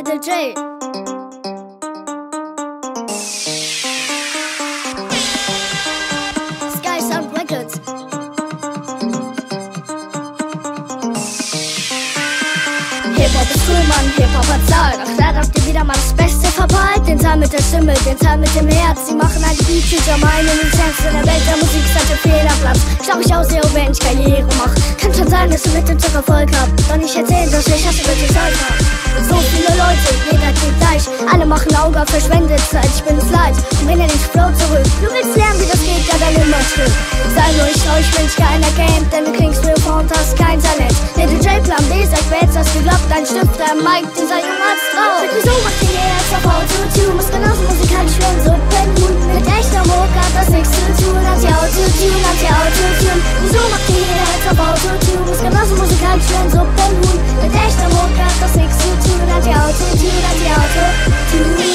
Little J. Sky Sound Records. Hip-Hop ist cool, Mann, Hip-Hop hat Zahl. Doch da habt ihr wieder mal das Beste verpeilt. Den Teil mit der Stimme, den Teil mit dem Herz. Sie machen all die Beats, die meinen in den Herzen der Welt. Der Musik ist halt der Fehlerplatz. Schlau ich aus, wenn ich Karriere mach. Kann schon sein, dass du mit dem Zug Erfolg habt. Doch nicht erzählen, dass ich hasse, wird es Zeug hab. So viele Leute, jeder klingt gleich. Alle machen Auge auf verschwendet Zeit. Ich bin es leid, bring dir den Flow zurück. Du willst lernen, wie das geht, ja dann immer Stück. Sei ruhig, euch will ich keiner kennt. Denn du klingst für und hast kein Talent. Little J Plan B, sag wer jetzt hast geglaubt. Dein Stift, der Mike, dieser Junge hat's drauf. Sag wieso macht ihr jetzt auf Autotune? Muss genauso musikalisch werden, so Penhut. Mit echter Muck hat das nichts zu tun. Hat ja Autotune, hat ja Autotune. Wieso macht ihr jetzt auf Autotune? Muss genauso musikalisch werden, so Penhut. Mit echter Muck hat das nichts zu tun. Hat ja Autotune, hat ja Autotune.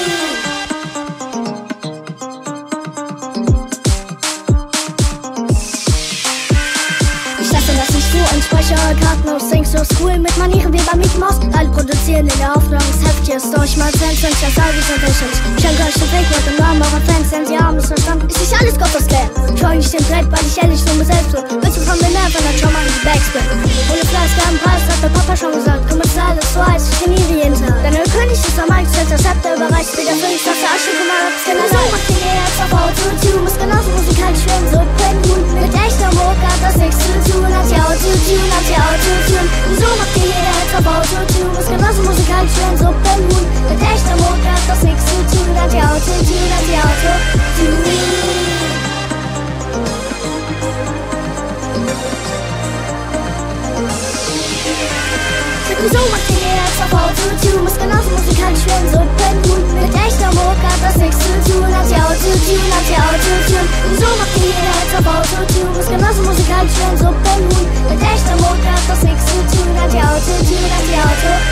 Und speichere eure Karten aus, singst du cool mit Manieren wie bei Mickey Mouse. Alle produzieren in der Hoffnung, es heftig ist. Doch ich mal Fans und ich das Auge so lächerlich. Ich schenke euch den Fake mit dem Namen eurer Fans, denn sie haben es verstanden. Ist nicht alles Gottes Plan. Ich freu nicht den Brett, weil ich ehrlich für mir selbst bin. Willst du von mir mehr, wenn dann schau mal in die Backspin. Ohne Fleiß, keinen Preis, hat der Papa schon gesagt. Komm, es ist alles so heiß, ich trainiere jeden Tag. Denn der König ist am Mike, stellt das Zepter überreicht. Wieder für ich, dass der Asche gemacht hat. Genau so macht ihr jetzt auf Autotune. Muss genauso musikalisch werden, so Penhut. Mit echter Muck hat das nichts zu tun. Hat ja Autotune, hat ja Autotune. Wieso macht ihr jetzt auf Autotune? Muss genauso musikalisch werden, so Penhut. Mit echter Muck hat das nichts zu tun. Hat ja Autotune, hat ja Autotune. Wieso macht ihr jetzt auf Autotune? Muss genauso musikalisch werden, so Penhut. Mit echter Muck hat das nichts zu tun. Hat ja Autotune, hat ja Autotune. Wieso macht ihr jetzt auf Autotune? Muss genauso musikalisch werden, so Penhut. Mit echter Muck hat das nichts zu tun. Hat ja Autotune, hat ja Autotune.